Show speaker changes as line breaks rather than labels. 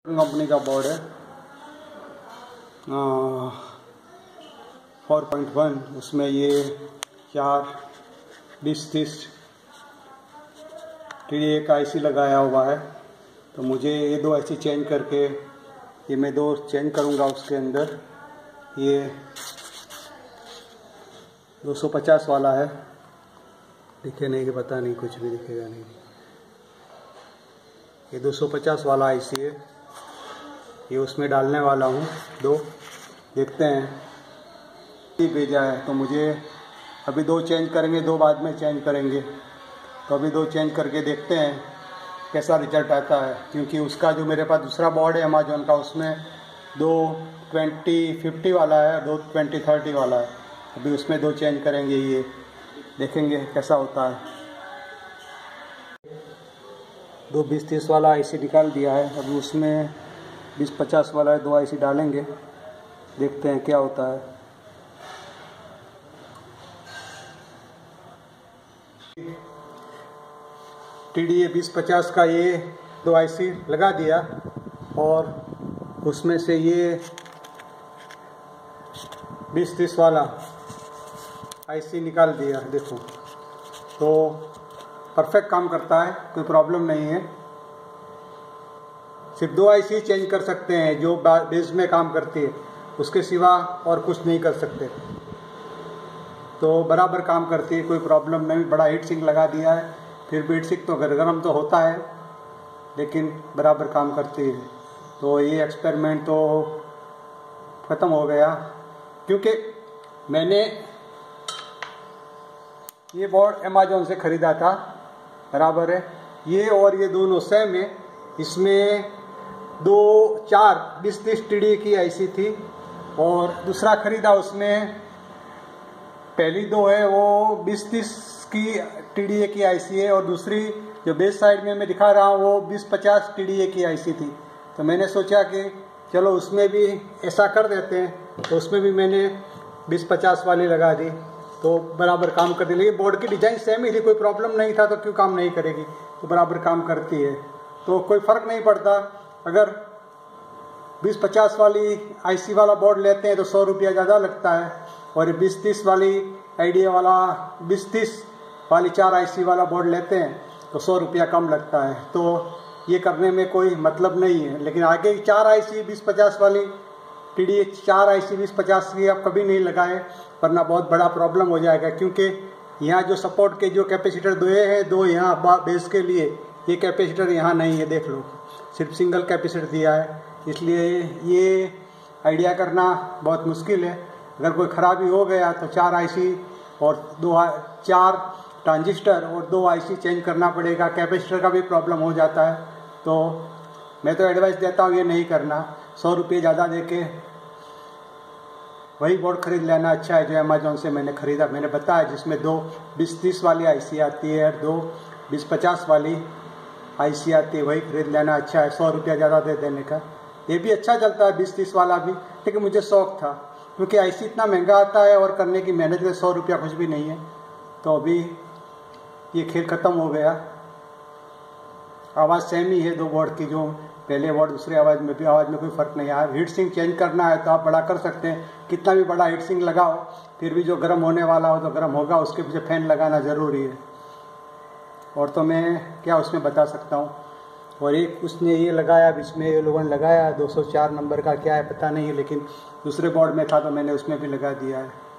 Company का board है 4.1। उसमें ये 4-20-30 TDA का IC लगाया हुआ है। तो मुझे ये दो IC चेंज करके ये मैं दो चेंज करूँगा। उसके अंदर ये 250 वाला है, दिखे नहीं कि पता नहीं, कुछ भी दिखेगा नहीं। ये 250 वाला IC है, ये उसमें डालने वाला हूँ। दो देखते हैं ये भेजा है तो मुझे अभी दो चेंज करेंगे, दो बाद में चेंज करेंगे। तो अभी दो चेंज करके देखते हैं कैसा रिजल्ट आता है, क्योंकि उसका जो मेरे पास दूसरा बोर्ड है अमेजोन का, उसमें दो 2050 वाला है, दो 2030 वाला है। अभी उसमें दो चेंज करेंगे, ये देखेंगे कैसा होता है। दो 20-30 वाला IC निकाल दिया है, अभी उसमें 20-50 वाला है, दो IC डालेंगे, देखते हैं क्या होता है। TDA 20-50 का ये दो IC लगा दिया और उसमें से ये 20-30 वाला IC निकाल दिया। देखो तो परफेक्ट काम करता है, कोई प्रॉब्लम नहीं है। सिर्फ दो IC चेंज कर सकते हैं जो बेस में काम करती है, उसके सिवा और कुछ नहीं कर सकते। तो बराबर काम करती है, कोई प्रॉब्लम नहीं। बड़ा हीट सिंक लगा दिया है, फिर भी हीट सिंक तो गरम तो होता है, लेकिन बराबर काम करती है। तो ये एक्सपेरिमेंट तो ख़त्म हो गया, क्योंकि मैंने ये बोर्ड अमेजोन से ख़रीदा था, बराबर है। ये और ये दोनों सेम है। इसमें 20-30 TDA की IC थी और दूसरा ख़रीदा उसमें पहली दो है वो 20-30 की TDA की IC है, और दूसरी जो बेस साइड में मैं दिखा रहा हूँ वो 20-50 TDA की IC थी। तो मैंने सोचा कि चलो उसमें भी ऐसा कर देते हैं, तो उसमें भी मैंने 20-50 वाली लगा दी, तो बराबर काम कर दी। लेकिन बोर्ड की डिज़ाइन सेम ही थी, कोई प्रॉब्लम नहीं था, तो क्यों काम नहीं करेगी, तो बराबर काम करती है। तो कोई फ़र्क नहीं पड़ता। अगर 20-50 वाली IC वाला बोर्ड लेते हैं तो 100 रुपया ज़्यादा लगता है, और 20-30 वाली आइडिया वाला 20-30 वाली 4 IC वाला बोर्ड लेते हैं तो 100 रुपया कम लगता है। तो ये करने में कोई मतलब नहीं है। लेकिन आगे 4 IC 20-50 वाली TDA 4 IC 20-50 की आप कभी नहीं लगाएं, वरना बहुत बड़ा प्रॉब्लम हो जाएगा। क्योंकि यहाँ जो सपोर्ट के जो कैपेसिटर दो यहाँ बेस के लिए, ये कैपेसिटर यहाँ नहीं है, देख लो, सिर्फ सिंगल कैपेसिटर दिया है। इसलिए ये आइडिया करना बहुत मुश्किल है। अगर कोई ख़राबी हो गया तो 4 IC और 4 ट्रांजिस्टर और 2 IC चेंज करना पड़ेगा। कैपेसिटर का भी प्रॉब्लम हो जाता है। तो मैं तो एडवाइस देता हूँ ये नहीं करना। 100 रुपये ज़्यादा देके वही बोर्ड ख़रीद लेना अच्छा है जो अमेजोन से मैंने ख़रीदा। मैंने बताया जिसमें दो 20-30 वाली IC आती है और दो 20-50 वाली IC आती है, वही ख़रीद लेना अच्छा है। 100 रुपया ज़्यादा दे देने का। ये भी अच्छा चलता है 20-30 वाला भी, लेकिन मुझे शौक़ था, क्योंकि IC इतना महंगा आता है और करने की मेहनत में 100 रुपया कुछ भी नहीं है। तो अभी ये खेल ख़त्म हो गया। आवाज़ सेम ही है दो बोर्ड की, जो पहले बोर्ड दूसरे आवाज़ में भी, आवाज़ में कोई फ़र्क नहीं आया। हीट सिंक चेंज करना है तो आप बड़ा कर सकते हैं, कितना भी बड़ा हीट सिंक लगाओ फिर भी जो गर्म होने वाला हो तो गर्म होगा, उसके पीछे फ़ैन लगाना ज़रूरी है। और तो मैं क्या उसमें बता सकता हूँ। और एक उसने ये लगाया, बीच में ये लोगों ने लगाया 204 नंबर का, क्या है पता नहीं, लेकिन दूसरे बोर्ड में था तो मैंने उसमें भी लगा दिया है।